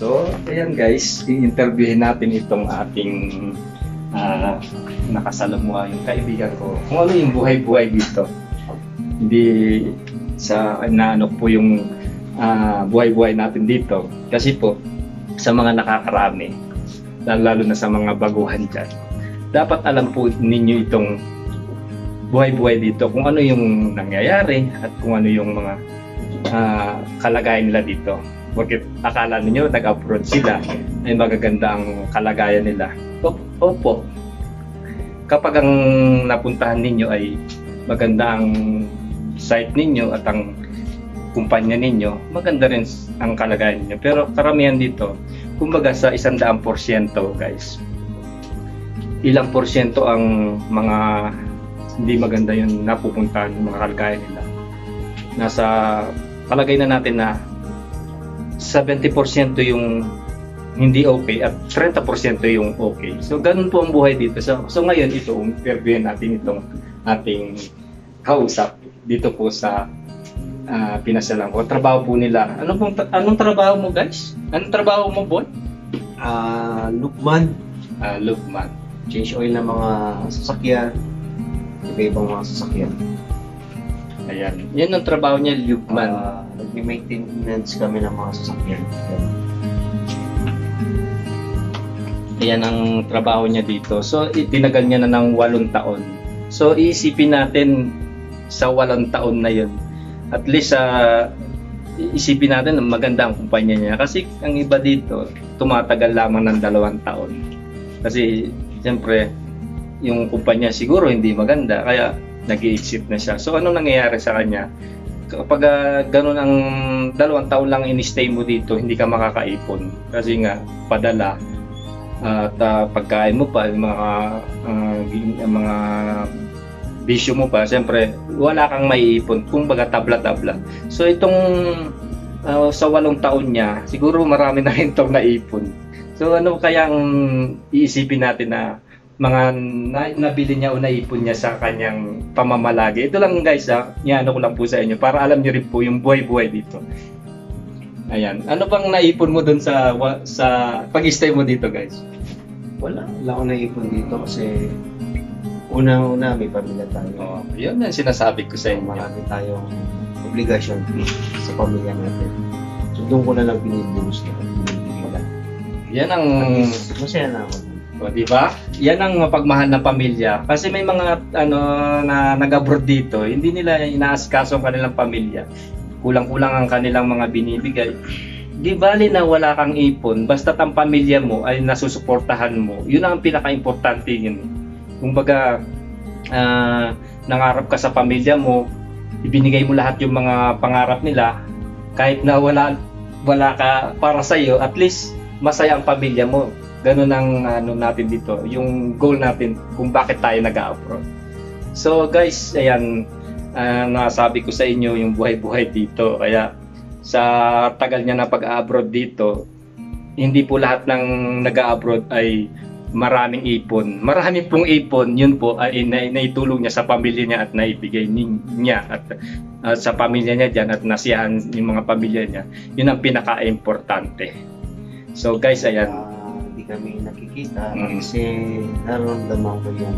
So, ayan guys, i-interviewin natin itong ating nakasalamuha, yung kaibigan ko. Kung ano yung buhay-buhay dito. Hindi sa ano po yung buhay-buhay natin dito. Kasi po, sa mga nakakarami, lalo na sa mga baguhan dyan, dapat alam po ninyo itong buhay-buhay dito, kung ano yung nangyayari at kung ano yung mga kalagayan nila dito. Bakit akala niyo nag-abroad sila ay magaganda ang kalagayan nila? Opo. Kapag ang napuntahan ninyo ay maganda ang site ninyo at ang kumpanya ninyo, maganda rin ang kalagayan ninyo. Pero karamihan dito, kumbaga sa 100% guys, ilang porsyento ang mga hindi maganda yung napupuntahan, yung mga kalagayan nila. Nasa palagay na natin na 70% yung hindi okay at 30% yung okay. So ganun po ang buhay dito. So ngayon ito, interviewin natin itong ating kausap dito po sa pinasyalan ko. Trabaho po nila. Anong trabaho mo guys? Anong trabaho mo boy? Lukman. Lukman. Change oil ng mga sasakyan. Iba-ibang mga sasakyan. Ayan. Yan ang trabaho niya, Lukman. Nag-maintenance kami ng mga sasakyan. Ayan ang trabaho niya dito. So, itinagal niya na ng 8 taon. So, iisipin natin sa 8 taon na yun. At least, isipin natin na maganda ang kumpanya niya. Kasi ang iba dito, tumatagal lamang ng 2 taon. Kasi, siyempre, yung kumpanya siguro hindi maganda. Kaya, nag-i-exit na siya. So, anong nangyayari sa kanya? Kapag ganun ang 2 taon lang in-stay mo dito, hindi ka makakaipon. Kasi nga, padala. At pagkain mo pa, mga bisyo mo pa, siyempre, wala kang maiipon. Kung baga tabla-tabla. So, itong sa 8 taon niya, siguro marami na rin itong naipon. So, ano kayang iisipin natin na mga nabili niya o naipon niya sa kanyang pamamalagi. Ito lang guys, ano ko lang po sa inyo para alam niyo rin po yung buhay-buhay dito. Ayan. Ano bang naipon mo doon sa pag-stay mo dito guys? Wala akong naipon dito kasi una may pamilya tayo. Yun ang sinasabi ko sa inyo. Marami tayong obligasyon sa pamilya natin. So doon ko na lang binibuhos na binibigyan. Yan ang masaya na ako. O, di ba? Yan ang mapagmahal ng pamilya. Kasi may mga na nag-abroad dito, hindi nila inaasikaso ang kanilang pamilya. Kulang-kulang ang kanilang mga binibigay. Di bali na wala kang ipon, basta't ang pamilya mo ay nasusuportahan mo. Yun ang pinaka-importante yun. Kumbaga, nangarap ka sa pamilya mo, ibinigay mo lahat yung mga pangarap nila, kahit na wala ka para sa iyo, at least masaya ang pamilya mo. Ganun ang natin dito, yung goal natin kung bakit tayo nag-abroad. So guys, ayan, nasabi ko sa inyo yung buhay-buhay dito. Kaya sa tagal niya na pag-abroad dito, hindi po lahat ng nag-abroad ay maraming ipon. Maraming pong ipon, yun po ay naitulong niya sa pamilya niya at naibigay niya at sa pamilya niya dyan at nasiyahan yung mga pamilya niya. Yun ang pinaka-importante. So guys, ayan. Hindi kami nakikita kasi nararamdaman ko yung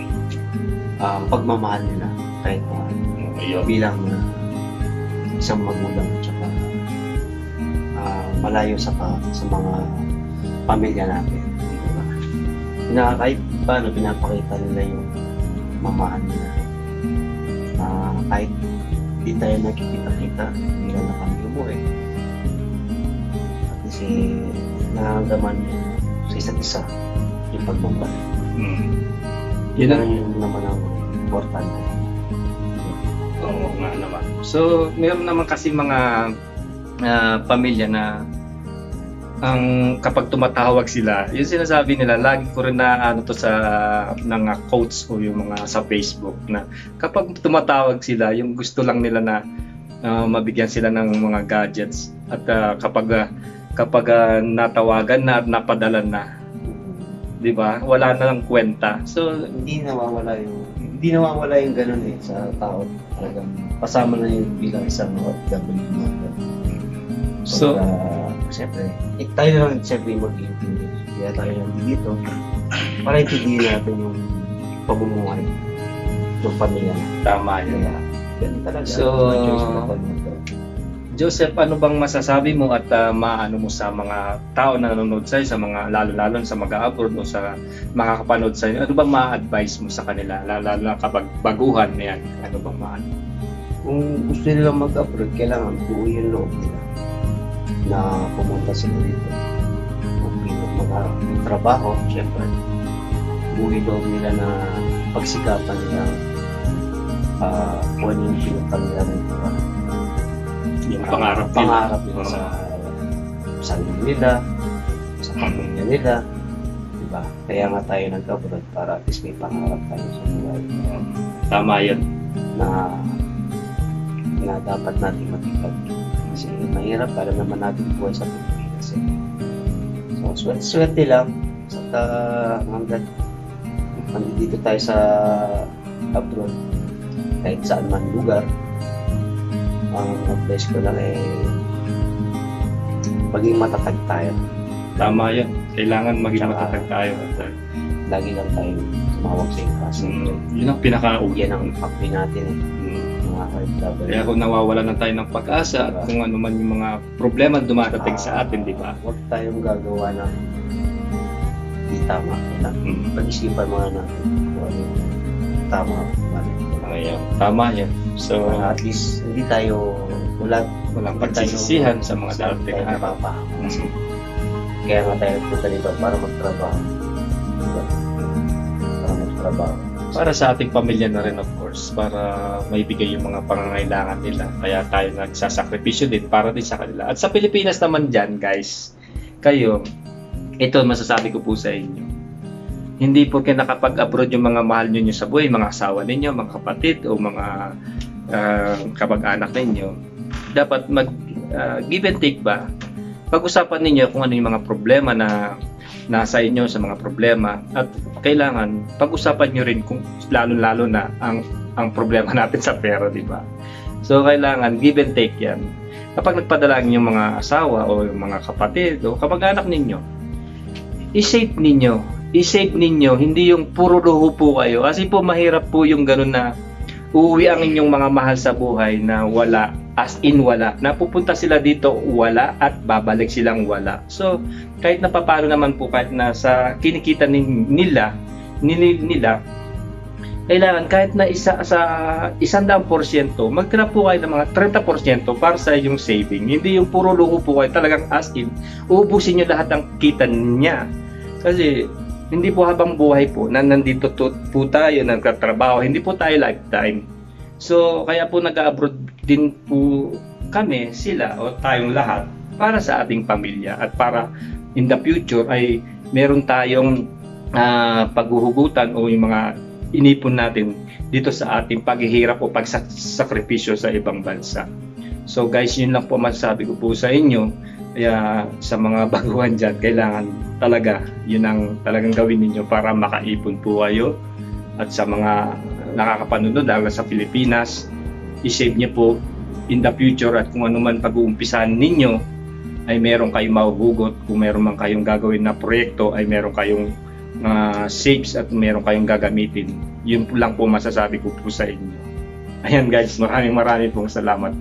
pagmamahal nila kahit bilang isang magulang at saka malayo sa mga pamilya natin. Kahit paano pinapakita nila yung mamahan nila. Kahit di tayo nakikita-kita, hindi lang na kami umuwi. Kasi nararamdaman sa isa't isa yung pagmamahal. Yun naman ang importante. Oo nga naman. So, meron naman kasi mga pamilya na kapag tumatawag sila, yung sinasabi nila, lagi ko rin na sa quotes o yung mga sa Facebook na kapag tumatawag sila, yung gusto lang nila na mabigyan sila ng mga gadgets at kapag natawagan na at napadala na, di ba? Wala na lang kwenta. So hindi nawawala yung ganun sa tao. Talagang kasama na yung bilang isang OFW. So Siyempre, tayo na lang siyempre mag-iintindi. Kaya tayo nandito para intindihin natin yung pamumuhay ng pamilya natin. Tama yun. Kaya, yan talaga. So, May choice na tayo nito. Joseph, ano bang masasabi mo at maano mo sa mga tao na nanonood sa'yo, sa mga lalo-lalo sa mag-abroad o sa makakapanood sa'yo? Ano bang ma-advise mo sa kanila, lalo na kapag baguhan na yan? Ano bang ma-ano? Kung gusto nila mag-abroad, kailangan buo yung loob nila na pumunta sila dito. Magtrabaho, syempre. Buo yung loob nila na pagsikapan nila kung ano yung pinutang nila rito. Yung pangarap nila sa sarili nila, sa pamilya nila, diba? Kaya nga tayo nag-abroad para at least may pangarap tayo sa buhay. Tama yun. Na dapat natin matipag. Kasi mahirap para naman natin buhay sa Pilipinas. So, swerte lang. Hanggang nandito tayo sa abroad, kahit saan man lugar, ang advice ko lang maging matatag tayo. Tama yan. Kailangan maging matatag tayo. Lagi lang tayo tumawag sa ikas. Yun ang pinaka-uwi. Yan ang pakpi natin mga ka-travel. Kaya kung nawawala na tayo ng pag-asa at kung ano man yung mga problema dumadating sa atin, di ba? Huwag tayong gagawa ng di tama. Pag-isipan mga natin kung ano yung tama. Ayan. Tama yan. So, at least hindi tayo walang pagsisisihan sa mga darating na araw. Kaya nga tayo punta dito para magtrabaho. Para sa ating pamilya na rin, of course, para maibigay yung mga pangangailangan nila. Kaya tayo nagsasakripisyo din para din sa kanila. At sa Pilipinas naman dyan, guys, kayo, ito masasabi ko po sa inyo. Hindi po kayo nakapag-abroad yung mga mahal nyo sa buhay, mga asawa ninyo, mga kapatid, o mga kapag-anak ninyo. Dapat give and take ba? Pag-usapan ninyo kung ano yung mga problema na nasa inyo sa mga problema, at kailangan pag-usapan nyo rin kung lalo-lalo na ang problema natin sa pera, di ba? So kailangan give and take yan. Kapag nagpadala yung mga asawa o yung mga kapatid o kapag-anak ninyo, i-save ninyo, hindi yung puro luho po kayo. Kasi po mahirap po yung ganun na uuwi ang inyong mga mahal sa buhay na wala, as in wala. Napupunta sila dito wala at babalik silang wala. So kahit na papano naman po, kahit na sa kinikita nila, kailangan kahit na sa 100%, magtira po kayo ng mga 30% para sa yung saving. Hindi yung puro luho po kayo, talagang as in, uubusin nyo lahat ng kita niya. Kasi hindi po habang buhay po na nandito po tayo, nagtatrabaho, hindi po tayo lifetime. So kaya po nag-abroad din po kami, sila o tayong lahat, para sa ating pamilya at para in the future ay meron tayong paghuhugutan o yung mga inipon natin dito sa ating paghihirap o pagsakripisyo sa ibang bansa. So guys, yun lang po masasabi ko po sa inyo. Kaya sa mga baguhan dyan, kailangan talaga yun ang talagang gawin ninyo para makaipon po kayo. At sa mga nakakapanood lalo sa Pilipinas, i-save nyo po in the future, at kung ano man pag-uumpisahan ninyo ay meron kayong mahuhugot. Kung meron man kayong gagawin na proyekto ay meron kayong saves at meron kayong gagamitin. Yun po lang po masasabi ko po sa inyo. Ayan guys, maraming pong salamat.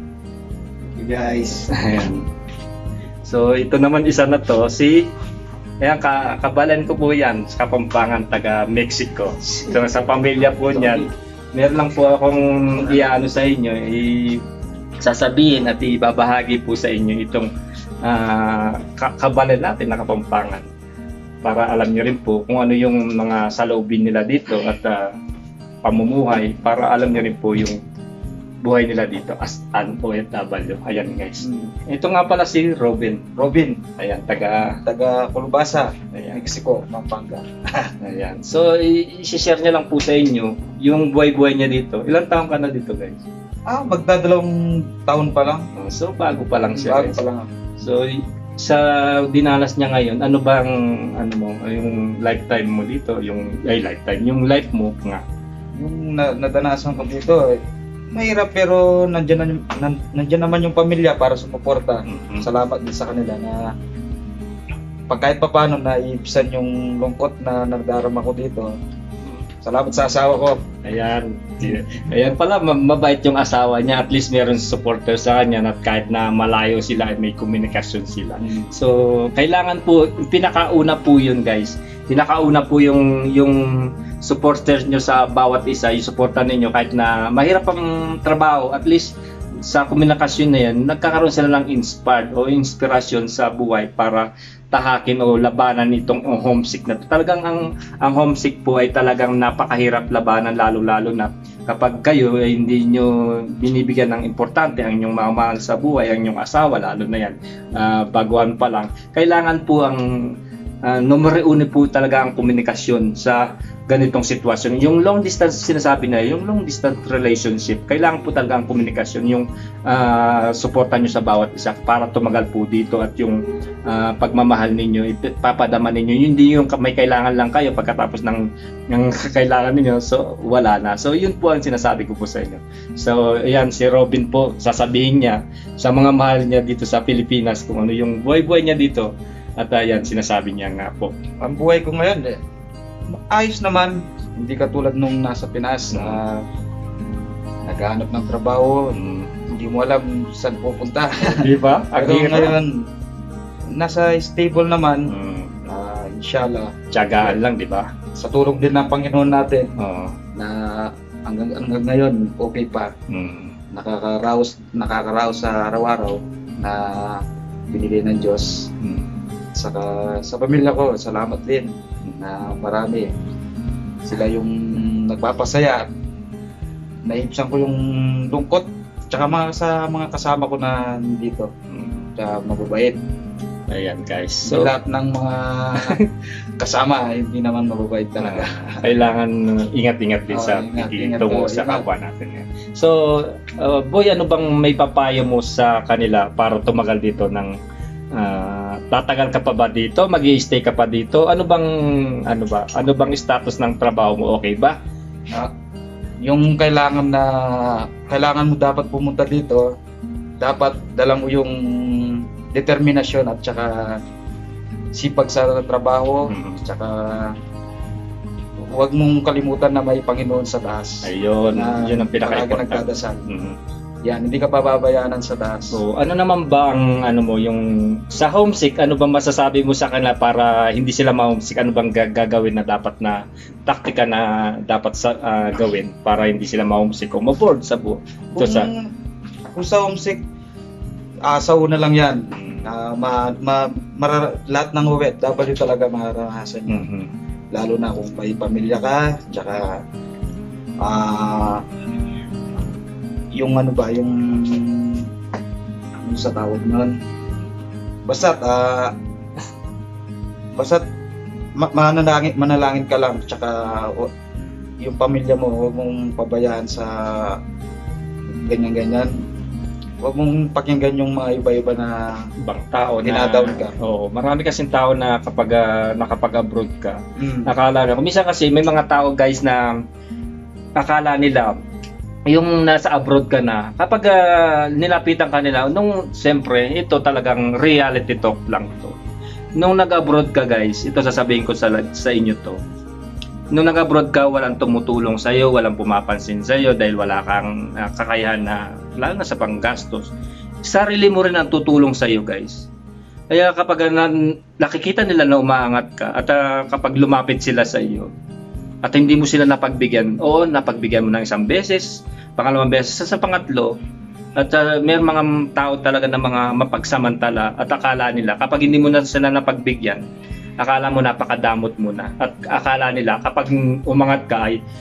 Guys, ayan. So ito naman isa na to, ayan, kabalan ko po yan sa Kapampangan, taga Mexico. So sa pamilya po niyan, meron lang po akong iaano sa inyo, sasabihin at ibabahagi po sa inyo itong kabalan natin na Kapampangan. Para alam nyo rin po kung ano yung mga saloobin nila dito at pamumuhay, para alam nyo rin po yung buhay nila dito as an OFW. Ayan guys. Ito nga pala si Robin. Ayan, taga Colbasa, ayan. Mexico, Pampanga. Ayan. So i-share niya lang po sa inyo yung buhay-buhay niya dito. Ilang taon ka na dito guys? Magdadalawang taon pa lang. So bago pa lang siya. Bago guys. pa lang. So sa dinanas niya ngayon, ano bang yung lifetime mo dito, yung life mo nga. Yung nadanasan ko dito, Mahirap pero nandiyan naman yung pamilya para sumuporta. Mhm. Salamat din sa kanila na pag kahit papaano naibsan yung lungkot na nagdarama ko dito. Salamat sa asawa ko. Ayan. Ayan pala, mabait yung asawa niya. At least meron supporter sa kanya at kahit na malayo sila, may komunikasyon sila. So, kailangan po, pinakauna po yun guys. Pinakauna po yung supporters nyo sa bawat isa, yung supportan ninyo kahit na mahirap ang trabaho, at least sa komunikasyon na yan, nagkakaroon sila ng inspired o inspirasyon sa buhay para tahakin o labanan itong homesick na to. Talagang ang homesick po ay talagang napakahirap labanan, lalo-lalo na kapag kayo ay hindi nyo binibigyan ng importante ang inyong mga mahal sa buhay, ang inyong asawa, lalo na yan, baguhan pa lang. Kailangan po ang numero uno po talaga ang komunikasyon sa ganitong sitwasyon. Yung long distance sinasabi na, yung long distance relationship, kailangan po talaga ang komunikasyon, yung suportan nyo sa bawat isa para tumagal po dito at yung pagmamahal ninyo, ipapadama ninyo, hindi yung may kailangan lang kayo pagkatapos ng kailangan ninyo, so wala na. So yun po ang sinasabi ko po sa inyo. So ayan, si Robin po, sasabihin niya sa mga mahal niya dito sa Pilipinas kung ano yung buhay-buhay niya dito. At ayan, sinasabi niya nga po. Ang buhay ko ngayon, ayos naman. Hindi katulad nung nasa Pinas na naghahanap ng trabaho, hindi mo alam saan pupunta. Di ba? Pero ngayon, nasa stable naman, inshallah. Tiyagaan lang, di ba? Sa tulong din ng Panginoon natin, Oo. na hanggang ngayon, okay pa. Nakakaraos sa araw-araw na binigay ng Diyos. Saka sa pamilya ko, salamat din na marami. Sila yung nagpapasaya. Naibsan ko yung lungkot. Tsaka sa mga kasama ko na dito. Tsaka mababait. Ayan guys. So, lahat ng mga kasama, hindi naman mababait talaga. Kailangan ingat-ingat din sa tungo sa kapwa natin. So, boy, ano bang may papayo mo sa kanila para tumagal dito ng tatagal ka pa ba dito? Mag-i-stay ka pa dito? Ano bang status ng trabaho mo? Okay ba? Yung kailangan mo dapat pumunta dito, dapat dala mo yung determinasyon at saka sipag sa trabaho, tsaka huwag mong kalimutan na may Panginoon sa taas. Ayun, yun ang pinaka-important. Nagdadasal. Yan, hindi ka pababayanan sa taas. So, ano naman ba ang yung sa homesick, ano ba masasabi mo sa kanila para hindi sila ma-homesick? Ano bang gagawin na dapat na taktika na dapat gawin para hindi sila ma-homesick o ma-board sa buhay? Kung sa homesick, sa una lang yan. Lahat ng OFW talaga maranasan yun. Lalo na kung may pamilya ka, tsaka yung sa tawag nun, basta't manalangin ka lang, tsaka yung pamilya mo huwag mong pabayaan sa ganyan-ganyan. Huwag mong pakinggan yung mga iba-iba na ibang tao dinadown ka. Oo, marami kasing tao na kapag nakapag-abroad ka, akala na, minsan kasi may mga tao guys na akala nila yung nasa abroad ka na, kapag nilapitan ka nila, siyempre, ito talagang reality talk lang to. Nung nag-abroad ka guys, ito sasabihin ko sa inyo to. Nung nag-abroad ka, walang tumutulong sa'yo, walang pumapansin sa'yo dahil wala kang kakayahan na, lalo na sa panggastos. Sarili mo rin ang tutulong sa'yo guys. Kaya kapag nakikita nila na umaangat ka, at kapag lumapit sila sa iyo, at hindi mo sila napagbigyan, oo, napagbigyan mo ng isang beses, pangalawang beses, sa pangatlo, at may mga tao talaga na mga mapagsamantala at akala nila, kapag hindi mo na sila napagbigyan, akala mo napakadamot mo na, at akala nila kapag umangat ka ay,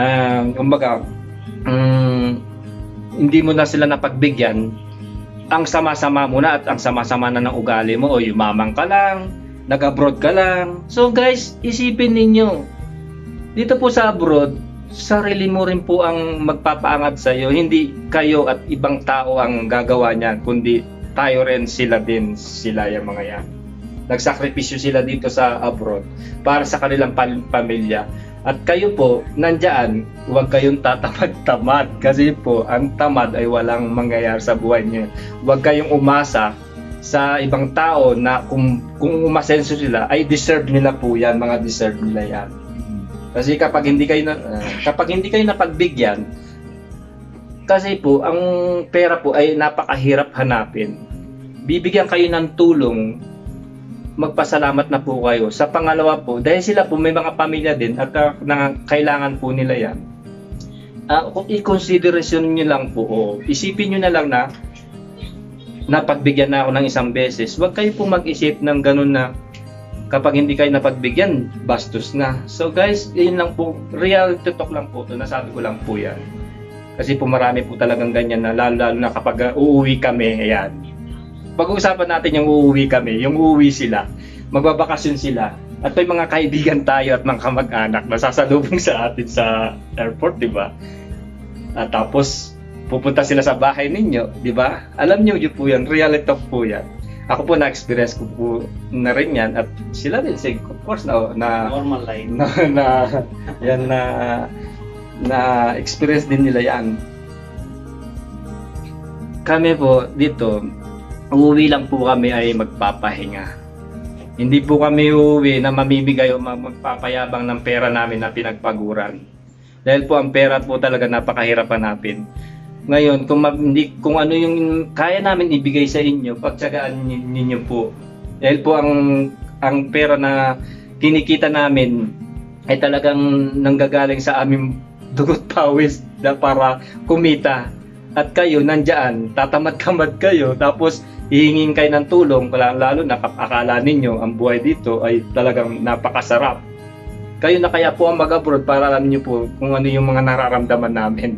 hindi mo na sila napagbigyan, ang sama-sama mo na at ang sama-sama na ng ugali mo, o yumamang ka lang, nag-abroad ka lang. So guys, isipin ninyo, dito po sa abroad, sarili mo rin po ang magpapaangat sa iyo. Hindi kayo at ibang tao ang gagawa niyan, kundi tayo rin, sila yung mga yan. Nagsakripisyo sila dito sa abroad para sa kanilang pamilya. At kayo po, nandyan, huwag kayong tatamad-tamad kasi po, ang tamad ay walang mangyayari sa buhay niyo. Huwag kayong umasa sa ibang tao na kung umasenso sila, ay deserve nila po yan, mga deserve nila yan. Kasi kapag hindi kayo napagbigyan, kasi po, ang pera po ay napakahirap hanapin. Bibigyan kayo ng tulong, magpasalamat na po kayo. Sa pangalawa po, dahil sila po may mga pamilya din at kailangan po nila yan. Kung i-consideration nyo lang po, isipin nyo na lang na napagbigyan na ako ng isang beses. Huwag kayo po mag-isip ng ganun na kapag hindi kayo napagbigyan, bastos na. So guys, yun lang po, reality talk lang po ito, nasabi ko lang po yan. Kasi po marami po talagang ganyan na lalo na kapag uuwi kami, ayan. Pag-uusapan natin yung uuwi kami, yung uuwi sila, magbabakasyon sila, at may mga kaibigan tayo at mga kamag-anak na sasalubong sa atin sa airport, di ba? At tapos, pupunta sila sa bahay ninyo, di ba? Alam nyo yun po yan, reality talk po yan. Ako po na-experience ko po na rin yan, at sila din, of course, na Normal life. na experience din nila yan. Kami po dito, uuwi lang po kami ay magpapahinga. Hindi po kami uuwi na mamimigay o magpapayabang ng pera namin na pinagpaguran. Dahil po ang pera po talaga napakahirap hanapin. Ngayon, kung ano yung kaya namin ibigay sa inyo, pagtsagaan ninyo po. Dahil po ang pera na kinikita namin ay talagang nanggagaling sa aming dugot pawis na para kumita. At kayo nandyan, tatamad-tamad kayo, tapos hihingin kayo ng tulong, lalo na akala ninyo ang buhay dito ay talagang napakasarap. Kayo na kaya po ang mag-abroad para alam niyo po kung ano yung mga nararamdaman namin.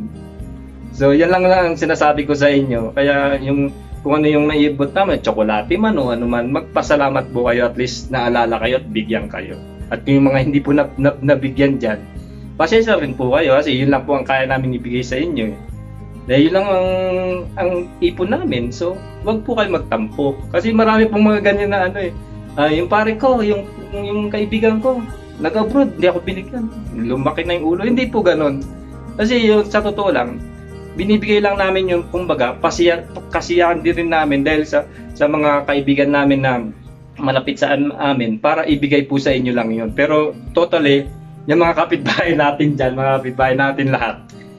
So yan lang ang sinasabi ko sa inyo. Kaya kung ano yung naibot namin, tsokolate man o ano man, magpasalamat po kayo, at least naalala kayo at bigyan kayo. At yung mga hindi po nabigyan dyan, pasensya rin po kayo kasi yun lang po ang kaya namin ibigay sa inyo. Dahil yun lang ang ipon namin. So, wag po kayo magtampo. Kasi marami pong mga ganyan na yung pare ko, yung kaibigan ko, nag-abroad, hindi ako binigyan. Lumaki na yung ulo. Hindi po ganon. Kasi sa totoo lang, binibigay lang namin yung, kumbaga, kasiyahan din rin namin dahil sa mga kaibigan namin na malapit sa amin para ibigay po sa inyo lang yun. Pero totally, yung mga kapitbahay natin dyan, mga kapitbahay natin lahat,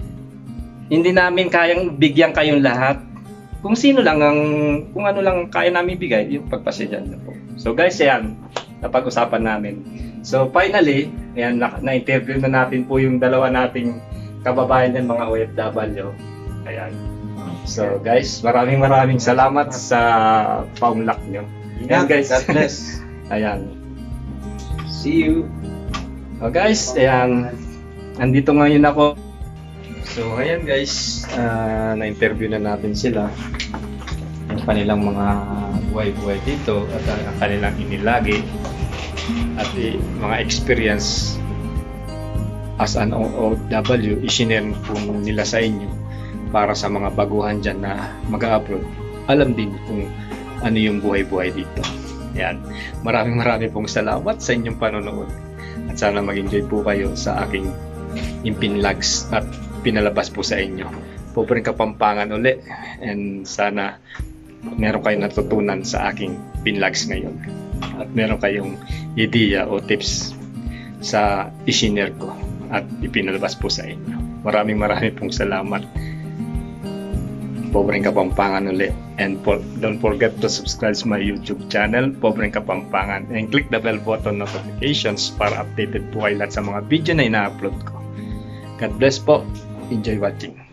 hindi namin kayang bigyan kayong lahat. Kung sino lang kung ano lang kaya namin bigay, yung pagpasensyahan na po. So guys, yan, napag-usapan namin. So finally, yan, na-interview na natin po yung dalawa nating kababayan ng mga OFW. Ayan. So guys, maraming salamat sa paunlak nyo. Ayan guys. God bless. Ayan. See you. So guys, ayan. Andito ngayon ako. So ayan guys, na-interview na natin sila. Yung kanilang mga buhay-buhay dito at ang kanilang inilagi at mga experience as an OFW, isinare po nila sa inyo para sa mga baguhan dyan na mag-abroad. Alam din kung ano yung buhay-buhay dito. Ayan. Maraming pong salamat sa inyong panonood. At sana mag-enjoy po kayo sa aking impinlags at pinalabas po sa inyo. Pobreng Kapampangan uli. And sana meron kayong natutunan sa aking pinlags ngayon. At meron kayong ideya o tips sa isinare ko at ipinalabas po sa inyo. Maraming pong salamat. Pobreng Kapampangan uli. And don't forget to subscribe to my YouTube channel, Pobreng Kapampangan, and click the bell button notifications para updated po kayo lahat sa mga video na ina-upload ko. God bless po. Enjoy watching.